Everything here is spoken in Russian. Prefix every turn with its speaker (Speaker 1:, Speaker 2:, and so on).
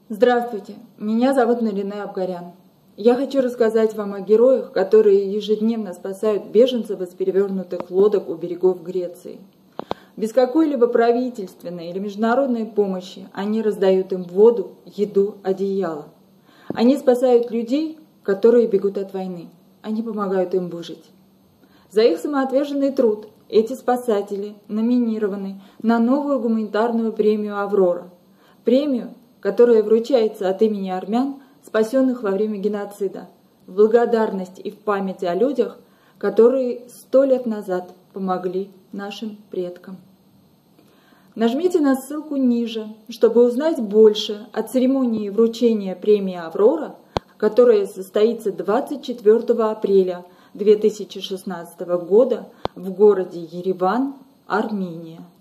Speaker 1: Здравствуйте, меня зовут Нарине Абгарян. Я хочу рассказать вам о героях, которые ежедневно спасают беженцев из перевернутых лодок у берегов Греции. Без какой-либо правительственной или международной помощи они раздают им воду, еду, одеяло. Они спасают людей, которые бегут от войны. Они помогают им выжить. За их самоотверженный труд эти спасатели номинированы на новую гуманитарную премию «Аврора». Премию, которая вручается от имени армян, спасенных во время геноцида, в благодарность и в память о людях, которые 100 лет назад помогли нашим предкам. Нажмите на ссылку ниже, чтобы узнать больше о церемонии вручения премии «Аврора», которая состоится 24 апреля 2016 года в городе Ереван, Армения.